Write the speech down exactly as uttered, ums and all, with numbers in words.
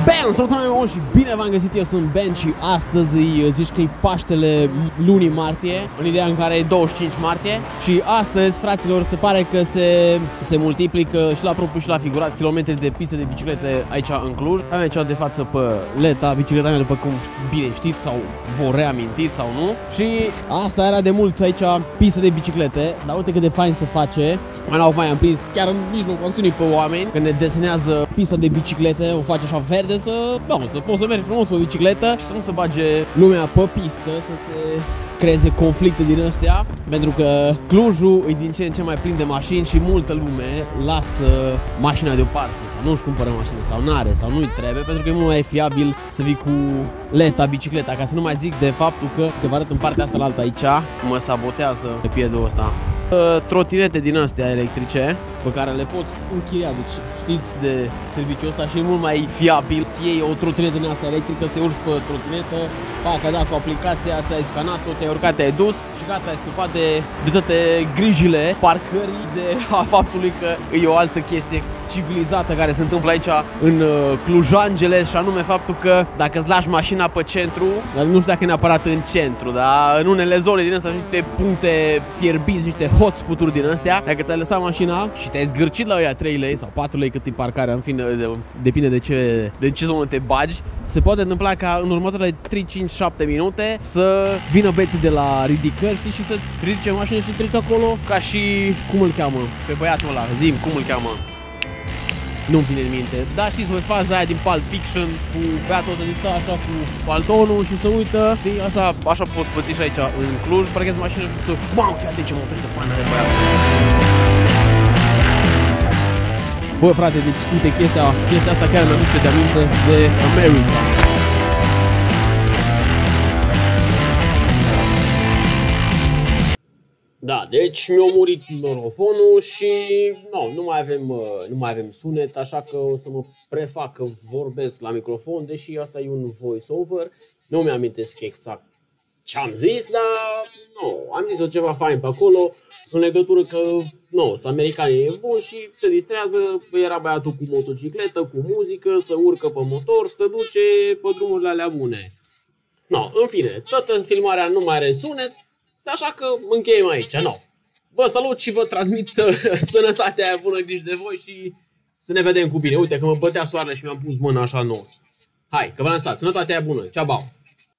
Bam! Salutare meu și bine v-am găsit, eu sunt Ben și astăzi zici că e Paștele lunii martie, în ideea în care e douăzeci și cinci martie. Și astăzi, fraților, se pare că se, se multiplică și la propriu și la figurat kilometri de piste de biciclete aici în Cluj. Avem aici de față pe Leta, bicicleta mea, după cum bine știți sau vă reamintiți sau nu. Și asta era de mult aici, piste de biciclete, dar uite cât de fain se face. Mai mai am prins chiar în mijlocul acțiunii pe oameni, când ne desenează pista de biciclete, o face așa verde, să, nu, să poți să mergi frumos pe bicicletă și să nu se bage lumea pe pistă, să se creeze conflicte din astea, pentru că Clujul e din ce în ce mai plin de mașini și multă lume lasă mașina deoparte sau nu-și cumpără mașină sau n-are sau nu-i trebuie, pentru că e mult mai fiabil să vii cu Leta, bicicleta, ca să nu mai zic de faptul că, te vă arăt în partea asta la alta aici, mă sabotează pe piedul ăsta. Trotinete din astea electrice pe care le poți închiria, deci știți de serviciul ăsta și e mult mai fiabil. Ți iei o trotinetă din asta electrică, să te urci pe trotinetă, pac, da, cu aplicația, ți-ai scanat-o, te-ai urcat, te-ai dus și gata, ai scăpat de, de toate grijile parcării, de a faptului că e o altă chestie civilizată care se întâmplă aici în Cluj Angeles, și anume faptul că dacă îți lași mașina pe centru, dar nu știu dacă e neapărat în centru, dar în unele zone din astea, niște puncte fierbiți, niște hotspot-uri din astea, dacă ți-ai lăsat mașina și te-ai zgârcit la ăia trei lei sau patru lei cât e parcarea, în fine, depinde de ce, de ce zonă te bagi, se poate întâmpla ca în următoarele trei, cinci, șapte minute să vină beții de la ridicări, știi, și să-ți ridice mașina și să treci acolo, ca și, cum îl cheamă, pe băiatul ăla, zi-mi, cum îl cheamă? Nu-mi vine în minte, dar știți voi faza aia din Pulp Fiction cu băiatul ăsta de stă așa cu paltonul și se uită, știi, așa, așa poți păți și aici în Cluj, parchezi mașina și ți-o, mamă, fii atent ce motorită faină de băiat. Bă, frate, deci uite, chestia, chestia asta chiar mi-aduce de aminte de America. Da, deci mi-a murit microfonul și no, nu, mai avem, nu mai avem sunet, așa că o să mă prefac că vorbesc la microfon, deși asta e un voice-over. Nu mi-amintesc exact ce am zis, dar no, am zis-o ceva fain pe acolo, în legătură că no, sunt americanii e bun și se distrează, era băiatul cu motocicletă, cu muzică, să urcă pe motor, să duce pe drumurile alea bune. No, în fine, toată filmarea nu mai are sunet. Așa că încheiem aici, no. Vă salut și vă transmit sănătatea aia bună, grijă de voi și să ne vedem cu bine. Uite că mă bătea soarele și mi-am pus mâna așa nouă. Hai, că vă lansat, sănătatea aia bună, ceau, bau!